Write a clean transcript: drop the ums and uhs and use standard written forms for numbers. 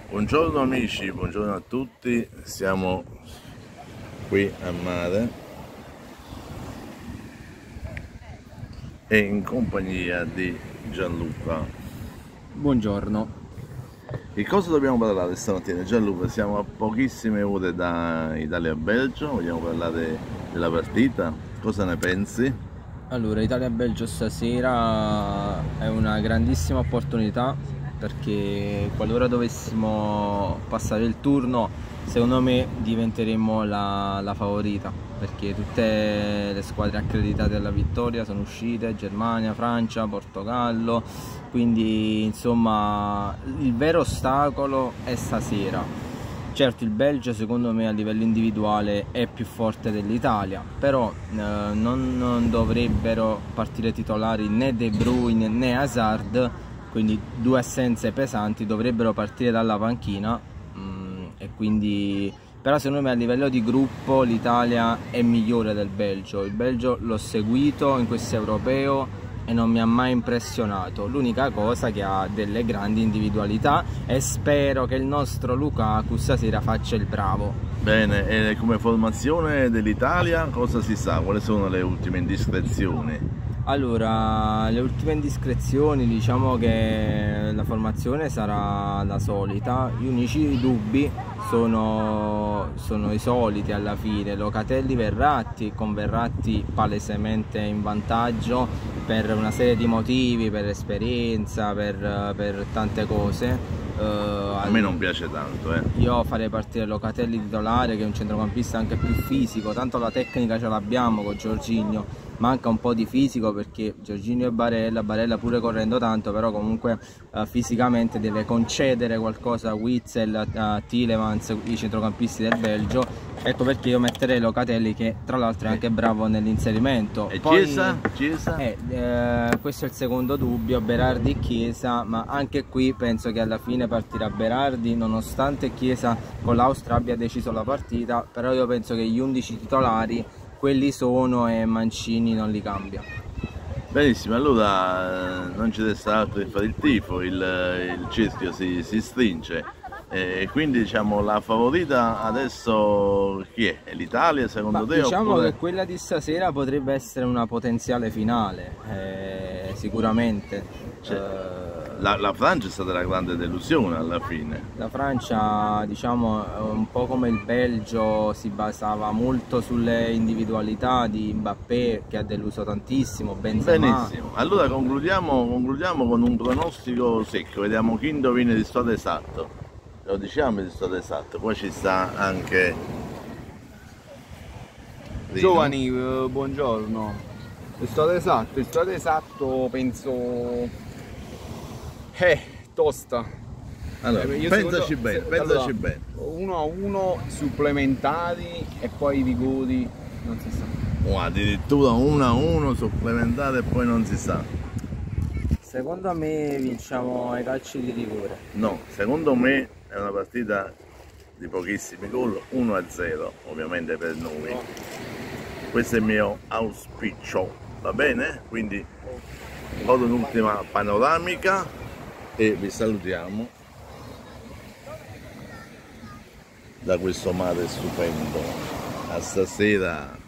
Buongiorno amici, buongiorno a tutti, siamo qui a mare e in compagnia di Gianluca. Buongiorno. Di cosa dobbiamo parlare stamattina? Gianluca, siamo a pochissime ore da Italia-Belgio, vogliamo parlare della partita, cosa ne pensi? Allora, Italia-Belgio stasera è una grandissima opportunità perché qualora dovessimo passare il turno, secondo me diventeremo la favorita, perché tutte le squadre accreditate alla vittoria sono uscite: Germania, Francia, Portogallo, quindi insomma il vero ostacolo è stasera. Certo, il Belgio secondo me a livello individuale è più forte dell'Italia, però non dovrebbero partire titolari né De Bruyne né Hazard, quindi due assenze pesanti, dovrebbero partire dalla panchina. E quindi, però secondo me a livello di gruppo l'Italia è migliore del Belgio. Il Belgio l'ho seguito in questo europeo e non mi ha mai impressionato. L'unica cosa che ha delle grandi individualità e spero che il nostro Lukaku stasera faccia il bravo. Bene, e come formazione dell'Italia cosa si sa? Quali sono le ultime indiscrezioni? Allora, le ultime indiscrezioni, diciamo che la formazione sarà la solita. Gli unici dubbi sono i soliti alla fine: Locatelli, Verratti, con Verratti palesemente in vantaggio per una serie di motivi, per esperienza, per tante cose. A me non piace tanto, Io farei partire Locatelli titolare, che è un centrocampista anche più fisico, tanto la tecnica ce l'abbiamo con Jorginho, manca un po' di fisico perché Jorginho e Barella pure correndo tanto, però comunque fisicamente deve concedere qualcosa a Witsel, a Tielemans, i centrocampisti del Belgio. Ecco perché io metterei Locatelli, che tra l'altro è anche bravo nell'inserimento. E Poi, Chiesa? questo è il secondo dubbio, Berardi e Chiesa, ma anche qui penso che alla fine partirà Berardi, nonostante Chiesa con l'Austria abbia deciso la partita, però io penso che gli 11 titolari quelli sono e Mancini non li cambia. Benissimo, allora non ci resta altro che fare il tifo, il cerchio si stringe. E quindi diciamo la favorita adesso chi è? È l'Italia secondo te? Diciamo oppure... che quella di stasera potrebbe essere una potenziale finale, sicuramente. La Francia è stata la grande delusione alla fine. La Francia, diciamo, un po' come il Belgio, si basava molto sulle individualità di Mbappé, che ha deluso tantissimo, Benzema. Benissimo, allora concludiamo con un pronostico secco, vediamo chi indovina il risultato esatto. Lo diciamo il risultato esatto, poi ci sta anche Rino. Giovani, buongiorno. Il stato esatto penso... tosta. Allora, Io pensaci secondo- bene, allora, bene. 1-1 supplementari e poi i rigori non si sa. O addirittura 1-1 supplementare e poi non si sa. Secondo me vinciamo ai calci di rigore. No, secondo me è una partita di pochissimi gol, 1-0 ovviamente per noi. Questo è il mio auspicio, va bene? Quindi vado un'ultima panoramica e vi salutiamo da questo mare stupendo. A stasera.